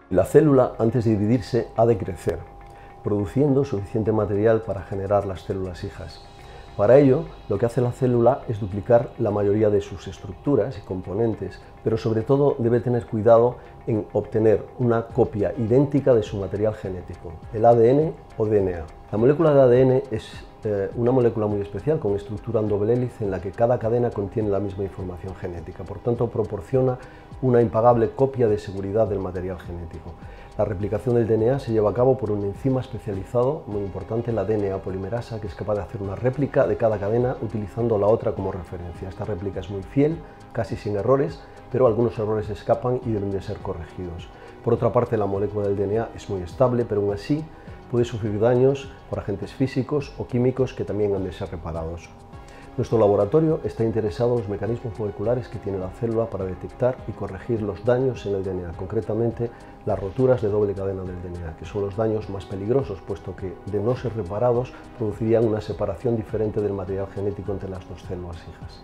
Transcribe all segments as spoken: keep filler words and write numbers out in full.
La célula, antes de dividirse, ha de crecer, produciendo suficiente material para generar las células hijas. Para ello, lo que hace la célula es duplicar la mayoría de sus estructuras y componentes, pero sobre todo debe tener cuidado en obtener una copia idéntica de su material genético, el A D N o D N A. La molécula de A D N es eh, una molécula muy especial con estructura en doble hélice en la que cada cadena contiene la misma información genética, por tanto proporciona una impagable copia de seguridad del material genético. La replicación del D N A se lleva a cabo por un enzima especializado muy importante, la D N A polimerasa, que es capaz de hacer una réplica de cada cadena utilizando la otra como referencia. Esta réplica es muy fiel, casi sin errores, pero algunos errores escapan y deben de ser corregidos. Por otra parte, la molécula del D N A es muy estable, pero aún así puede sufrir daños por agentes físicos o químicos que también han de ser reparados. Nuestro laboratorio está interesado en los mecanismos moleculares que tiene la célula para detectar y corregir los daños en el D N A, concretamente las roturas de doble cadena del D N A, que son los daños más peligrosos, puesto que, de no ser reparados, producirían una separación diferente del material genético entre las dos células hijas.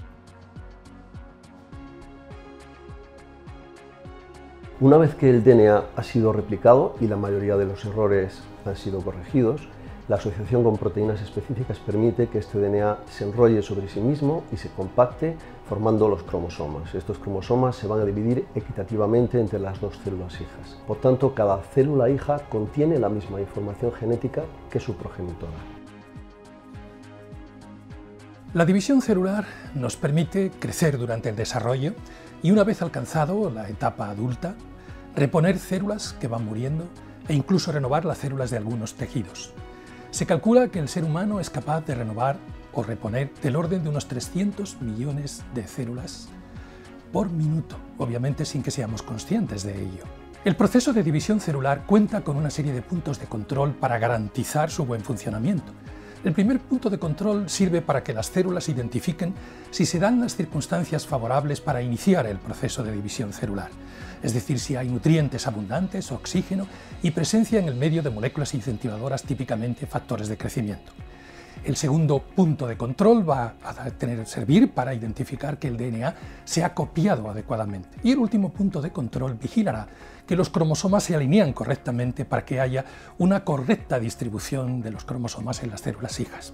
Una vez que el D N A ha sido replicado y la mayoría de los errores han sido corregidos, la asociación con proteínas específicas permite que este D N A se enrolle sobre sí mismo y se compacte formando los cromosomas. Estos cromosomas se van a dividir equitativamente entre las dos células hijas. Por tanto, cada célula hija contiene la misma información genética que su progenitora. La división celular nos permite crecer durante el desarrollo y, una vez alcanzado la etapa adulta, reponer células que van muriendo e incluso renovar las células de algunos tejidos. Se calcula que el ser humano es capaz de renovar o reponer del orden de unos trescientos millones de células por minuto, obviamente sin que seamos conscientes de ello. El proceso de división celular cuenta con una serie de puntos de control para garantizar su buen funcionamiento. El primer punto de control sirve para que las células identifiquen si se dan las circunstancias favorables para iniciar el proceso de división celular, es decir, si hay nutrientes abundantes, oxígeno y presencia en el medio de moléculas incentivadoras, típicamente factores de crecimiento. El segundo punto de control va a tener, servir para identificar que el D N A se ha copiado adecuadamente. Y el último punto de control vigilará que los cromosomas se alinean correctamente para que haya una correcta distribución de los cromosomas en las células hijas.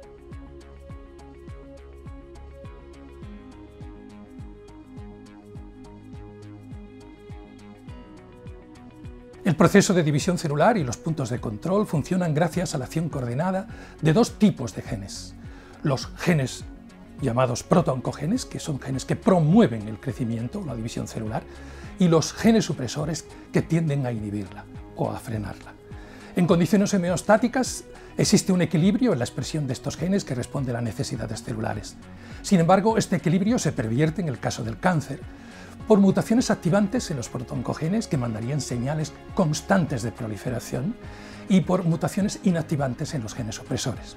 El proceso de división celular y los puntos de control funcionan gracias a la acción coordinada de dos tipos de genes. Los genes llamados protooncogenes, que son genes que promueven el crecimiento, la división celular, y los genes supresores que tienden a inhibirla o a frenarla. En condiciones homeostáticas existe un equilibrio en la expresión de estos genes que responde a las necesidades celulares. Sin embargo, este equilibrio se pervierte en el caso del cáncer, por mutaciones activantes en los protooncogenes que mandarían señales constantes de proliferación y por mutaciones inactivantes en los genes supresores.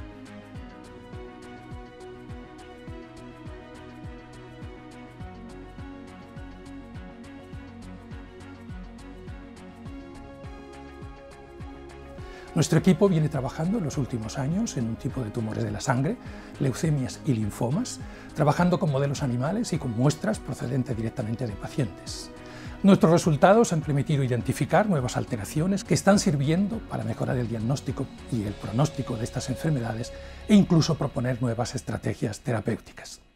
Nuestro equipo viene trabajando en los últimos años en un tipo de tumores de la sangre, leucemias y linfomas, trabajando con modelos animales y con muestras procedentes directamente de pacientes. Nuestros resultados han permitido identificar nuevas alteraciones que están sirviendo para mejorar el diagnóstico y el pronóstico de estas enfermedades e incluso proponer nuevas estrategias terapéuticas.